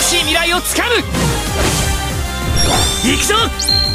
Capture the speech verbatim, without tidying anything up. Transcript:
しい未来をつかむ。行くぞ